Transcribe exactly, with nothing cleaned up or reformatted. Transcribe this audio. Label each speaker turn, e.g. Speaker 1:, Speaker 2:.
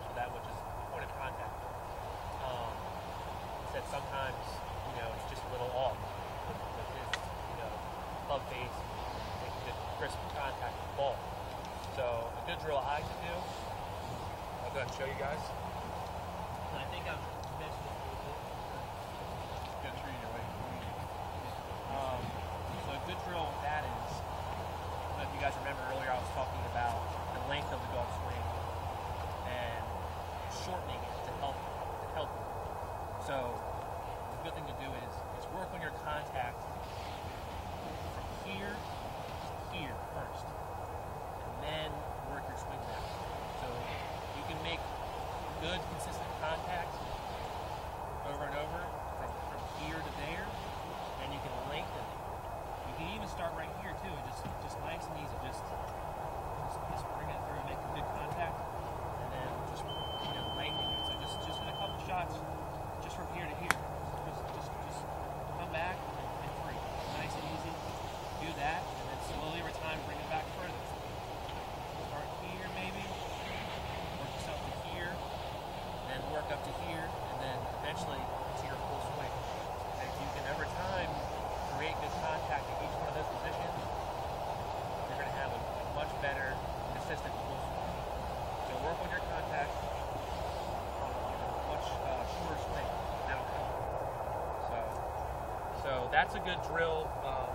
Speaker 1: for that, which is point of contact. Um, said sometimes, you know, it's just a little off with, with his, you know, club face, making good crisp contact with the ball. So a good drill I can do, I'll go ahead and show you guys.
Speaker 2: I think I'm missed this a little bit.
Speaker 1: Good tree your way. Um, so a good drill with that is, I don't know if you guys remember earlier I was talking about the length of the golf swing and shortening it to help to help it. So the good thing to do is, is work on your contact from here to here first, and then work your swing back. So you can make good, consistent contact over and over from, from here to there, and you can lengthen it. You can even start right here too, and just just nice and easy, just just, just bring it through and make a good contact, and then just you know lengthen it. So just just in a couple shots, just from here to here, just just just come back and free, nice and easy. Do that, and then slowly over time bring it back further. Start here maybe, work yourself to here, then work up to here, and then eventually to your full swing. And if you can over time create good contact at each one of those positions, you're going to have a, a much better, consistent full swing. So work on your contact on a much uh, shorter swing. That'll help. So, so that's a good drill. Um,